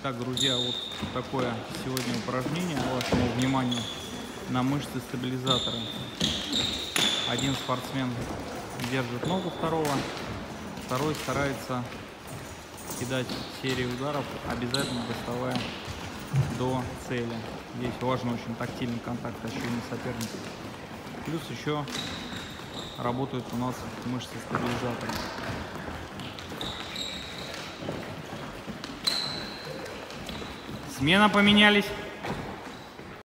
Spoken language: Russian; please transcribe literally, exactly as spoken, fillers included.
Так, друзья, вот такое сегодня упражнение вашему вниманию на мышцы стабилизатора. Один спортсмен держит ногу второго, второй старается кидать серию ударов, обязательно доставая до цели. Здесь важен очень тактильный контакт, ощущение соперника. Плюс еще работают у нас мышцы стабилизатора. Смена поменялись.